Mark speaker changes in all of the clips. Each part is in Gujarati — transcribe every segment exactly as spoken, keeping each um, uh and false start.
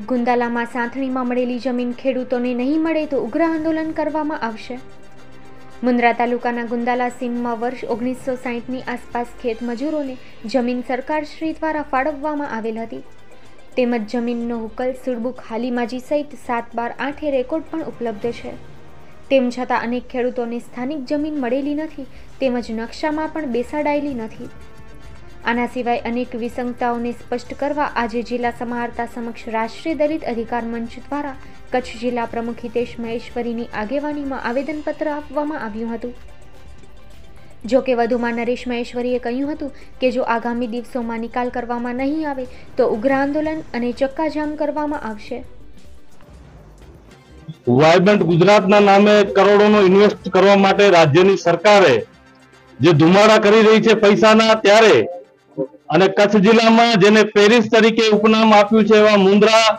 Speaker 1: ગુંદાલામાં સાંથણીમાં મળેલી જમીન ખેડૂતોને નહીં મળે તો ઉગ્ર આંદોલન કરવામાં આવશે। મુન્દ્રા તાલુકાના ગુંદાલા સીમમાં વર્ષ ઓગણીસો સાહીઠની આસપાસ ખેત મજૂરોને જમીન સરકારશ્રી દ્વારા ફાળવવામાં આવેલ હતી, તેમજ જમીનનો હુકલ, સુડબુક, હાલીમાજી સહિત સાત બાર આઠે રેકોર્ડ પણ ઉપલબ્ધ છે। તેમ છતાં અનેક ખેડૂતોને સ્થાનિક જમીન મળેલી નથી, તેમજ નકશામાં પણ બેસાડાયેલી નથી। આના સિવાય અનેક વિસંગતાઓને સ્પષ્ટ કરવા આજે જિલ્લા સમાહર્તા સમક્ષ રાષ્ટ્રીય દલિત અધિકાર મંચ દ્વારા કચ્છ જિલ્લા પ્રમુખ હિતેશ મહેશ્વરીની આગેવાનીમાં આવેદનપત્ર આપવામાં આવ્યું હતું। જો કે વધુમાં નરેશ મહેશ્વરીએ કહ્યું હતું કે જો આગામી દિવસોમાં નિકાલ કરવામાં નહીં આવે તો ઉગ્ર આંદોલન અને ચક્કાજામ કરવામાં આવશે।
Speaker 2: વાયબ્રન્ટ ગુજરાતના નામે કરોડોનો ઇન્વેસ્ટ કરવા માટે રાજ્યની સરકારે જે ધુમાડા કરી રહી છે પૈસાના, ત્યારે અને કચ્છ જિલ્લામાં જેને પેરિસ તરીકે ઉપનામ આપ્યું છે એવા મુન્દ્રા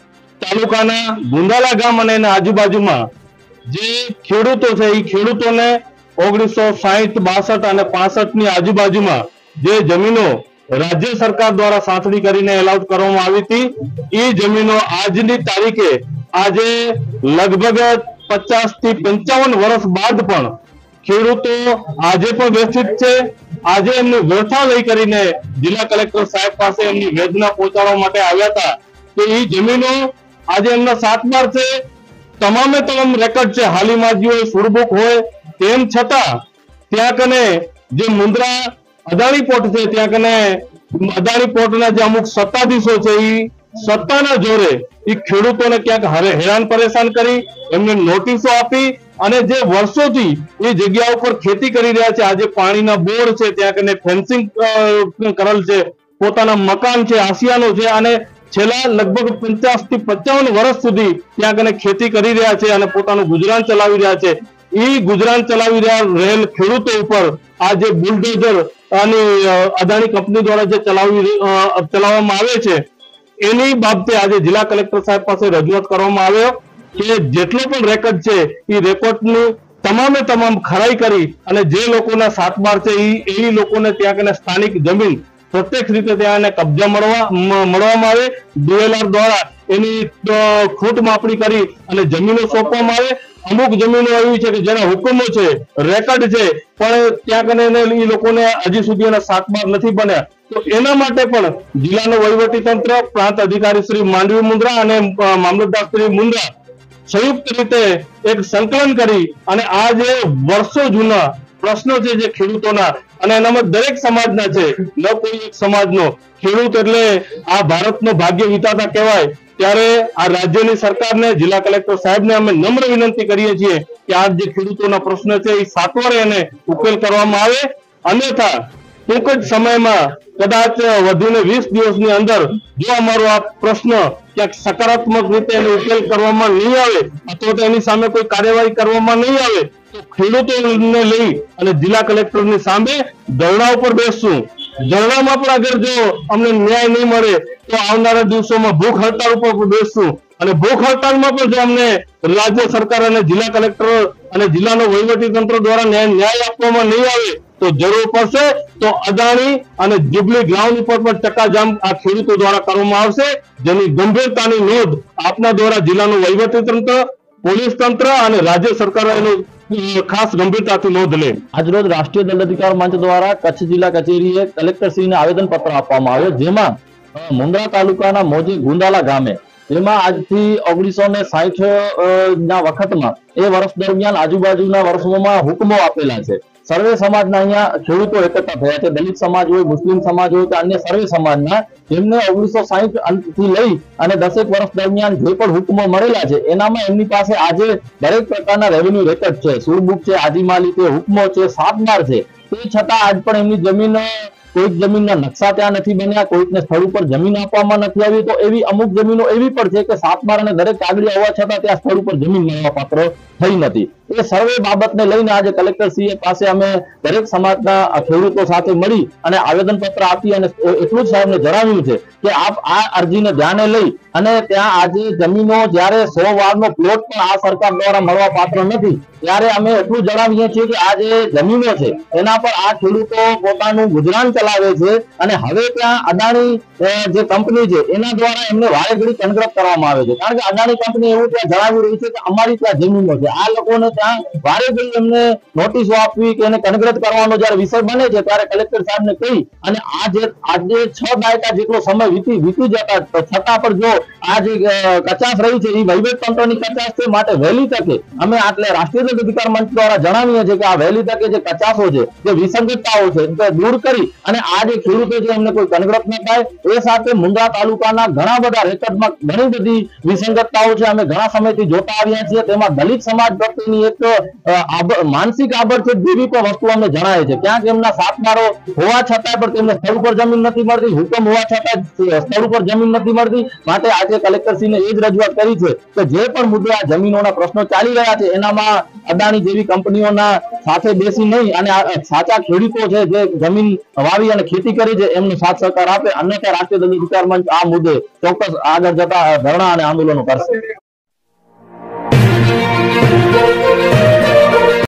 Speaker 2: તાલુકાના ગુંદાલા ગામ અને એના આજુબાજુમાં જે ખેડૂતો છે એ ખેડૂતોને ઓગણીસો સાહીઠ બાસઠ અને પાસઠ ની આજુબાજુમાં જે જમીનો રાજ્ય સરકાર દ્વારા સાંથળી કરીને એલાઉટ કરવામાં આવી હતી, એ જમીનો આજની તારીખે આજે લગભગ પચાસ થી પંચાવન વર્ષ બાદ પણ ખેડૂતો આજે પણ વ્યથિત છે। આજે એમની વ્યથા લઈ કરીને જિલ્લા કલેક્ટર સાહેબ પાસે એમની વેદના પહોંચાડવા માટે આવ્યા હતા તો એ જમીનો આજે એમના સાતબાર છે, તમામે તમામ રેકર્ડ છે, હાલીમાજી હોય, સુડબુક હોય, તેમ છતાં ત્યાં કને જે મુન્દ્રા અદાણી પોર્ટ છે ત્યાં કને અદાણી પોર્ટના જે અમુક સત્તાધીશો છે એ સત્તાના જોરે એ ખેડૂતોને ક્યાંક હેરાન પરેશાન કરી એમને નોટિસો આપી અને જે વર્ષોથી એ જગ્યા ઉપર ખેતી કરી રહ્યા છે, આજે પાણીના બોર છે, ત્યાં કને ફેન્સિંગ કરેલ છે, પોતાના મકાન છે, આસિયાનો છે અને છેલ્લા લગભગ પચાસ થી પંચાવન વર્ષ સુધી ત્યાં કને ખેતી કરી રહ્યા છે અને પોતાનું ગુજરાન ચલાવી રહ્યા છે। એ ગુજરાન ચલાવી રહ્યા રહેલ ખેડૂતો ઉપર આ જે બુલડોઝર અને અદાણી કંપની દ્વારા જે ચલાવી ચલાવવામાં આવે છે એની બાબતે આજે જિલ્લા કલેક્ટર સાહેબ પાસે રજૂઆત કરવામાં આવ્યો કે જેટલો પણ રેકોર્ડ છે એ રેકોર્ડની તમામે તમામ ખરાઈ કરી અને જે લોકોના સાતબાર છે એ લોકોને ત્યાં કને સ્થાનિક જમીન પ્રત્યક્ષ રીતે ત્યાં કબજા મળવા મળવામાં આવે, ડીએલઆર દ્વારા એની ખૂટ માપણી કરી અને જમીનો સોંપવામાં આવે। અમુક જમીનો એવી છે કે જેના હુકમો છે, રેકોર્ડ છે, પણ ત્યાં કને એ લોકોને હજી સુધી એના સાતબાર નથી બન્યા। તો એના માટે પણ જિલ્લાનો વહીવટી તંત્ર, પ્રાંત અધિકારી શ્રી માંડવી મુન્દ્રા અને મામલતદાર શ્રી મુન્દ્રા સંયુક્ત રીતે એક સંકલન કરી અને આ જે વર્ષો જૂના પ્રશ્નો છે જે ખેડૂતોના અને એનામાં દરેક સમાજના છે, ન કોઈ એક સમાજનો, ખેડૂત એટલે આ ભારતનો ભાગ્ય વિધાતા કહેવાય, ત્યારે આ રાજ્યની સરકારને, જિલ્લા કલેક્ટર સાહેબને અમે નમ્ર વિનંતી કરીએ છીએ કે આ જે ખેડૂતોના પ્રશ્ન છે એ સાતવારે એને ઉકેલ કરવામાં આવે, અન્યથા ટૂંક જ સમયમાં કદાચ વધીને વીસ દિવસની અંદર જો અમારો આ પ્રશ્ન ક્યાંક સકારાત્મક રીતે એનો ઉકેલ કરવામાં નહીં આવે અથવા તો એની સામે કોઈ કાર્યવાહી કરવામાં નહીં આવે તો ખેડૂતોને લઈ અને જિલ્લા કલેક્ટરની સામે ધરણા ઉપર બેસશું। ધરણામાં પણ અગર જો અમને ન્યાય નહીં મળે તો આવનારા દિવસોમાં ભૂખ હડતાળ ઉપર બેસશું અને ભૂખ હડતાળમાં પણ જો અમને રાજ્ય સરકાર અને જિલ્લા કલેક્ટર અને જિલ્લાનો વહીવટી તંત્ર દ્વારા ન્યાય આપવામાં નહીં આવે તો જરૂર પડશે તો અદાણી અને જુબલી ગ્રાઉન્ડ ઉપર પણ ચક્કાજામ આ ખેડૂતો દ્વારા કરવામાં આવશે, જેની ગંભીરતાની નોંધ આપના દ્વારા જિલ્લાનું વહીવટી તંત્ર, પોલીસ તંત્ર અને રાજ્ય સરકાર એનું ખાસ ગંભીરતાથી નોંધ લે।
Speaker 3: આજરોજ રાષ્ટ્રીય દલિત અધિકાર મંચ દ્વારા કચ્છ જિલ્લા કચેરીએ કલેક્ટરશ્રીને આવેદનપત્ર આપવામાં આવ્યો, જેમાં મુન્દ્રા તાલુકાના મોજી ગુંદાલા ગામે જેમાં આજથી ઓગણીસો ને સાહીઠ ના વખતમાં એ વર્ષ દરમિયાન આજુબાજુના વર્ષોમાં હુકમો આપેલા છે। સર્વે સમાજના અહીંયા ખેડૂતો એકઠા થયા છે, દલિત સમાજ હોય, મુસ્લિમ સમાજ હોય કે અન્ય સર્વે સમાજના, જેમને ઓગણીસો સાહીઠ થી લઈ અને દસેક વર્ષ દરમિયાન જે પણ હુકમો મળેલા છે એનામાં એમની પાસે આજે દરેક પ્રકારના રેવન્યુ રેકોર્ડ છે, સુડબુક છે, આજીમાલી છે, હુકમો છે, સાતબાર છે, તે છતાં આજ પણ એમની જમીન કોઈક જમીનના નકશા ત્યાં નથી બન્યા, કોઈકને સ્થળ ઉપર જમીન આપવામાં નથી આવી, તો એવી અમુક જમીનો એવી પણ છે કે સાતબાર અને દરેક કાગળિયા હોવા છતાં ત્યાં સ્થળ ઉપર જમીન મળવા પાત્ર થઈ નથી। એ સર્વે બાબતને લઈને આજે કલેક્ટરશ્રી પાસે અમે દરેક સમાજના ખેડૂતો સાથે મળી અને આવેદન પત્ર આપી અને એટલું જ સાહેબને જણાવ્યું છે કે આપ આ અરજીને ધ્યાને લઈ અને ત્યાં આજે જમીનો જ્યારે સો વારનો પ્લોટ પણ આ સરકાર દ્વારા મળવા પાત્ર નથી, ત્યારે અમે એટલું જણાવીએ છીએ કે આ જે જમીનો છે એના પર આ ખેડૂતો પોતાનું ગુજરાન ચલાવે છે અને હવે ત્યાં અદાણી જે કંપની છે એના દ્વારા એમને વારે ઘડી કનગ્રત કરવામાં આવે છે, કારણ કે અદાણી કંપની એવું ત્યાં જણાવી રહી છે કે અમારી ત્યાં જમીનો છે, આ લોકોને ત્યાં વારે ઘડી એમને નોટિસો આપવી કે એને કનગ્રત કરવાનો જયારે વિષય બને છે ત્યારે કલેક્ટર સાહેબને કહી અને આ જે આજે છ દાયકા જેટલો સમય વીતી વીતી જતા છતાં પણ જો આ જે કચાશ રહી છે એ વહીવટ તંત્રની કચાશ છે, માટે વહેલી તકે અમે આટલે રાષ્ટ્રીય અધિકાર મંચ દ્વારા જણાવીએ છીએ કે આ વહેલી તકે જે કચાશો છે, જે વિસંગતતાઓ છે તે દૂર કરી અને આ જે ખેડૂતો છે એમને કોઈ કનગ્રત ન થાય એ સાથે મુન્દ્રા તાલુકાના ઘણા બધા રેકોર્ડમાં ઘણી બધી વિસંગતતાઓ છે, અમે ઘણા સમયથી જોતા આવ્યા છીએ, તેમાં દલિત સમાજ પ્રત્યેની એક માનસિક આબરછેદ જેવી પણ વસ્તુ અમને જણાય છે, ક્યાંક એમના સાથનારો હોવા છતાં પણ તેમને સ્થળ ઉપર જમીન નથી મળતી, હુકમ હોવા છતાં સ્થળ ઉપર જમીન નથી મળતી, માટે આજે કલેક્ટરશ્રીને એ જ રજૂઆત કરી છે કે જે પણ મુદ્દે આ જમીનોના પ્રશ્નો ચાલી રહ્યા છે એનામાં અદાણી જેવી કંપનીઓના સાથે બેસી નહીં અને સાચા ખેડૂતો છે જે જમીન વાવી અને ખેતી કરી છે એમને સાથ સહકાર આપે, અન્યથા રાષ્ટ્રીય અધિકાર મંચ આ મુદ્દે ચોક્કસ આગળ જતા ધરણા અને આંદોલનો કરશે।